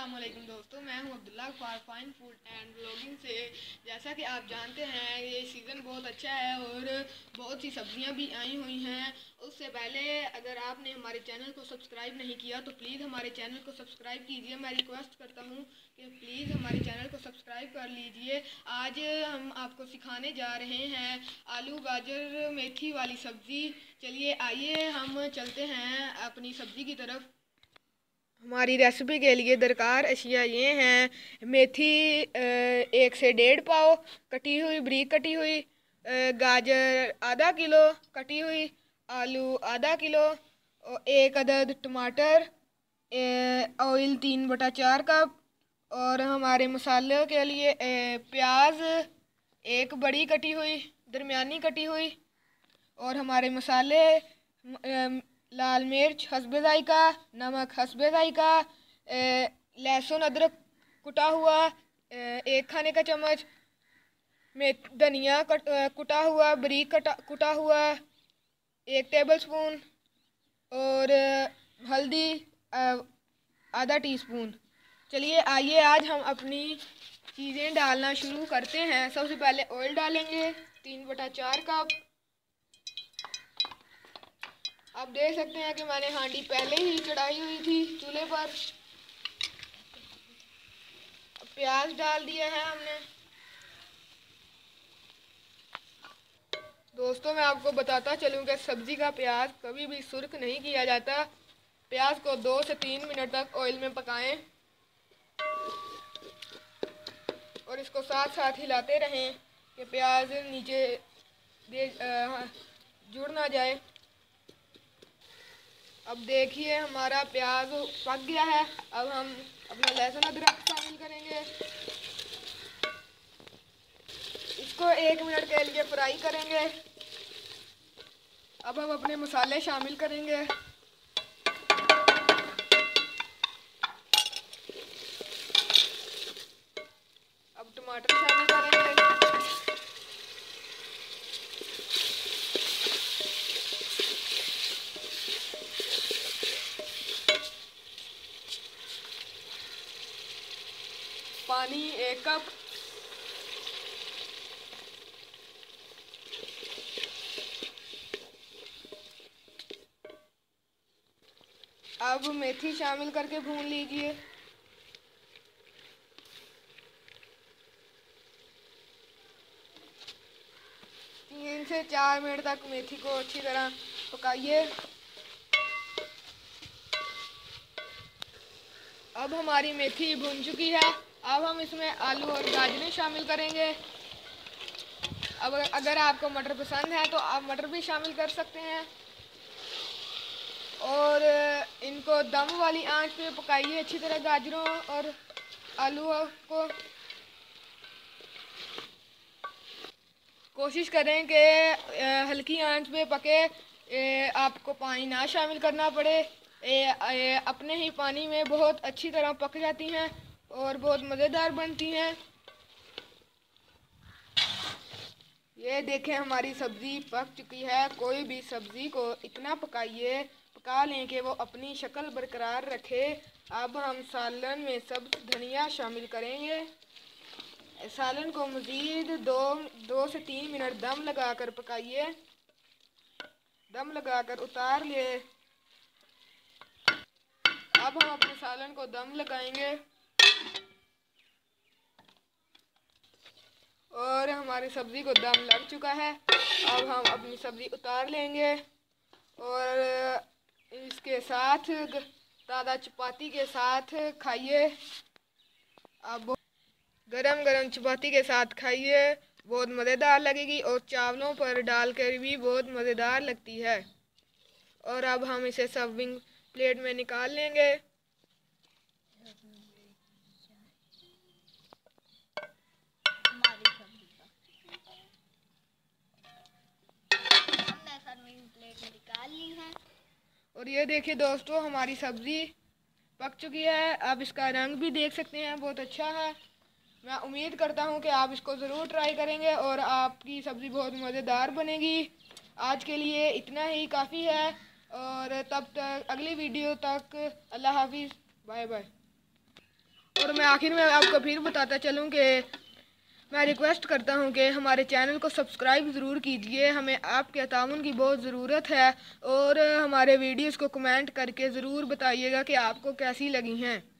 अस्सलामुअलैकुम दोस्तों, मैं हूं Abdullah for fine food and blogging से। जैसा कि आप जानते हैं ये सीज़न बहुत अच्छा है और बहुत सी सब्जियां भी आई हुई हैं। उससे पहले अगर आपने हमारे चैनल को सब्सक्राइब नहीं किया तो प्लीज़ हमारे चैनल को सब्सक्राइब कीजिए। मैं रिक्वेस्ट करता हूं कि प्लीज़ हमारे चैनल को सब्सक्राइब कर लीजिए। आज हम आपको सिखाने जा रहे हैं आलू गाजर मेथी वाली सब्ज़ी। चलिए आइए हम चलते हैं अपनी सब्ज़ी की तरफ। हमारी रेसिपी के लिए दरकार अशिया ये हैं: मेथी 1 से 1.5 पाव कटी हुई, बारीक कटी हुई, गाजर आधा किलो कटी हुई, आलू आधा किलो, और 1 अदद टमाटर, ऑयल 3/4 कप, और हमारे मसालों के लिए प्याज 1 बड़ी कटी हुई, दरमियानी कटी हुई, और हमारे मसाले लाल मिर्च हस्बे ज़ायका, नमक हस्बे ज़ायका, लहसुन अदरक कुटा हुआ 1 खाने का चम्मच, में धनिया कुटा हुआ बारीक कुटा हुआ 1 टेबलस्पून, और हल्दी आधा टीस्पून। चलिए आइए आज हम अपनी चीज़ें डालना शुरू करते हैं। सबसे पहले ऑयल डालेंगे 3/4 कप। आप देख सकते हैं कि मैंने हांडी पहले ही चढ़ाई हुई थी चूल्हे पर। प्याज डाल दिया है हमने। दोस्तों मैं आपको बताता चलूं कि सब्जी का प्याज कभी भी सुर्ख नहीं किया जाता। प्याज को 2 से 3 मिनट तक ऑयल में पकाएं और इसको साथ साथ हिलाते रहें कि प्याज नीचे जुड़ ना जाए। अब देखिए हमारा प्याज पक गया है। अब हम अपना लहसुन अदरक शामिल करेंगे। इसको 1 मिनट के लिए फ्राई करेंगे। अब हम अपने मसाले शामिल करेंगे। अब टमाटर शामिल करेंगे। पानी 1 कप। अब मेथी शामिल करके भून लीजिए। तीन से 4 मिनट तक मेथी को अच्छी तरह पकाइए। अब हमारी मेथी भून चुकी है। अब हम इसमें आलू और गाजरें शामिल करेंगे। अब अगर आपको मटर पसंद है तो आप मटर भी शामिल कर सकते हैं। और इनको दम वाली आंच पे पकाइए अच्छी तरह गाजरों और आलूओं को। कोशिश करें कि हल्की आंच पे पके, आपको पानी ना शामिल करना पड़े। अपने ही पानी में बहुत अच्छी तरह पक जाती हैं और बहुत मज़ेदार बनती हैं। ये देखें हमारी सब्ज़ी पक चुकी है। कोई भी सब्ज़ी को इतना पका लें कि वो अपनी शक्ल बरकरार रखे। अब हम सालन में सब्ज़ धनिया शामिल करेंगे। सालन को मज़ीद 2 से 3 मिनट दम लगाकर पकाइए। दम लगाकर उतार लिए। अब हम अपने सालन को दम लगाएंगे और हमारी सब्ज़ी को दम लग चुका है। अब हम अपनी सब्ज़ी उतार लेंगे और इसके साथ ताज़ा चपाती के साथ खाइए। अब गरम गरम चपाती के साथ खाइए, बहुत मज़ेदार लगेगी और चावलों पर डालकर भी बहुत मज़ेदार लगती है। और अब हम इसे सर्विंग प्लेट में निकाल लेंगे। हमने सर्विंग प्लेट में निकाल ली है। और ये देखिए दोस्तों हमारी सब्ज़ी पक चुकी है। आप इसका रंग भी देख सकते हैं, बहुत अच्छा है। मैं उम्मीद करता हूँ कि आप इसको ज़रूर ट्राई करेंगे और आपकी सब्ज़ी बहुत मज़ेदार बनेगी। आज के लिए इतना ही काफ़ी है और तब तक अगली वीडियो तक अल्लाह हाफिज़, बाय बाय। और मैं आखिर में आपको फिर बताता चलूँ कि मैं रिक्वेस्ट करता हूं कि हमारे चैनल को सब्सक्राइब ज़रूर कीजिए। हमें आपके ताउन की बहुत ज़रूरत है और हमारे वीडियोस को कमेंट करके ज़रूर बताइएगा कि आपको कैसी लगी हैं।